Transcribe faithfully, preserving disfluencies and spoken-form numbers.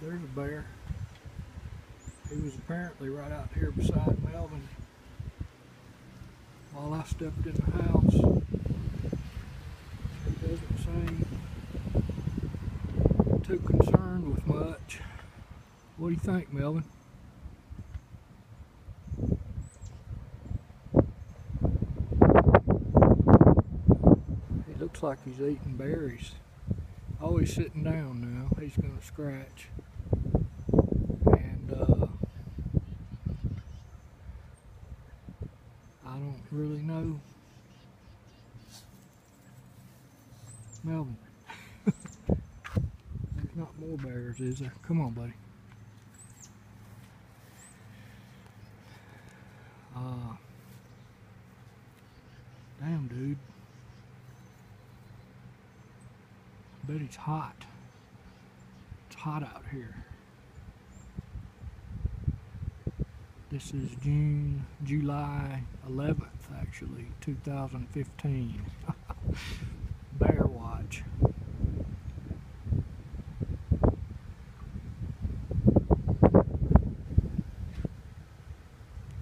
There's a bear. He was apparently right out here beside Melvin while I stepped in the house. He doesn't seem too concerned with much. What do you think, Melvin? He looks like he's eating berries. Oh, he's sitting down now. He's gonna scratch. And uh, I don't really know. Melvin. There's not more bears, is there? Come on, buddy. Uh, damn, dude. I bet it's hot. It's hot out here. This is June, July eleventh, actually, two thousand fifteen.